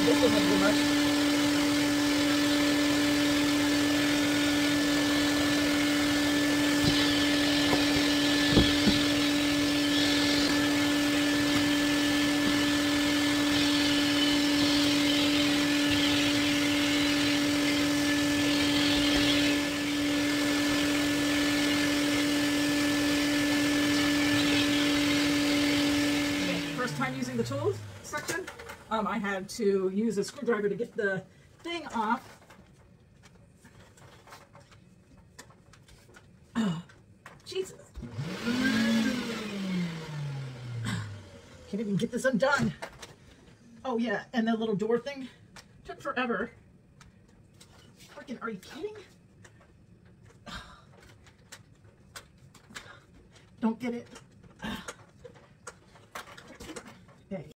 This doesn't do much. First time using the tools section, I had to use a screwdriver to get the thing off. Oh, Jesus. Can't even get this undone. Oh yeah, and that little door thing took forever. Freaking, are you kidding? Don't get it.